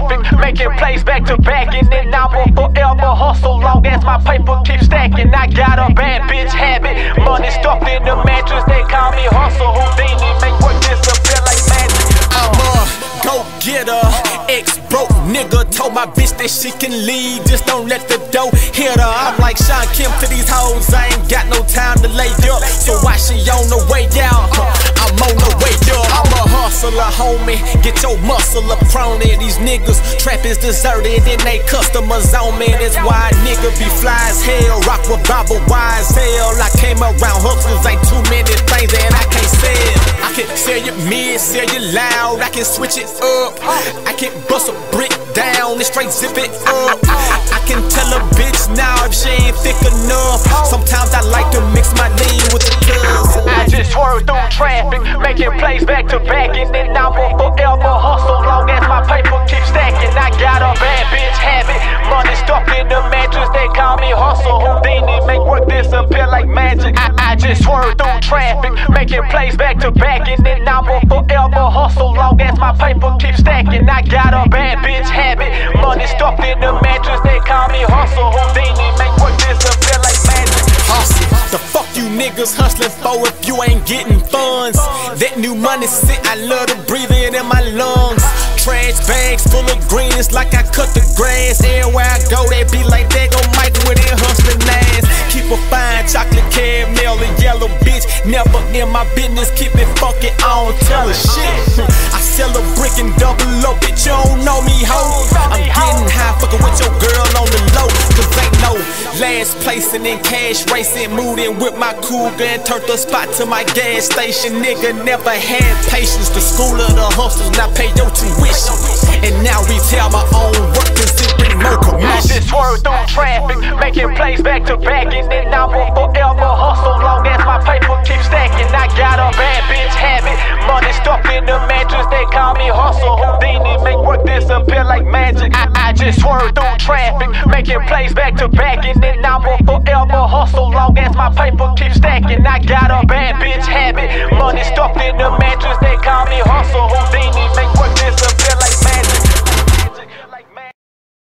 traffic, making plays back to back, and then I'ma forever hustle long as my paper keeps stacking. I got a bad bitch habit, money stuffed in the mattress. They call me Hustle Houdini, make work disappear like magic. I'm a go-getter, ex-broke nigga. Told my bitch that she can leave, just don't let the dough hit her. I'm like Sean Kim to these hoes, I ain't got no time to lay up. So why she on the way out? I'm on the way up. I'm a hustler, homie, get your muscle up, crony. These niggas trap is deserted and they customers on me. That's why a nigga be fly as hell, rock with Baba wise hell. I came around hustlers, ain't too many things that I can't sell. I can sell you mid, sell you loud, I can switch it up. I can bust a brick down and straight zip it up. I can tell a bitch now if she ain't thick enough. Sometimes I like to mix my lean with the cuz. I just swerve through traffic, making plays back to back, and then I'ma forever hustle long as my paper keeps stacking. I got a bad bitch habit, money stuffed in the mattress. They call me Hustle Houdini, make work disappear like magic. I just swerve through traffic, making plays back to back, and then I'ma forever hustle long as my paper keeps stacking. I got a bad bitch habit, money stuffed in the mattress. They call me Hustle Houdini, make work disappear like magic. Hustle, the fuck you niggas hustling for if you ain't getting funds? That new money sit, I love to breathe it in my lungs. Trash bags full of green, it's like I cut the grass. Everywhere I go, they be like, they go Mike with their hustling ass. Keep a fine chocolate caramel and yellow bitch, never in my business, keep it fucking, I don't tell a shit. I sell a brick and double up, bitch, you don't know me, ho. I'm getting high, fucking with your girl on the low, cause ain't no last placing in cash racing, moving with my cougar and turned the spot to my gas station. Nigga never had patience, the school of the hustlers, now pay your tuition. And now retail my own work, cause it bring more commission. I just swerve through traffic, making plays back to back, and then I'ma forever hustle long as my paper keeps stacking. I got a bad bitch habit, money stuffed in the mattress. They call me Hustle Houdini, make work disappear like magic. I just swerve through traffic, making plays back to back, and then I'ma forever hustle long as my paper keeps stacking. I got a bad bitch habit, money stuffed in the mattress. They call me Hustle Houdini.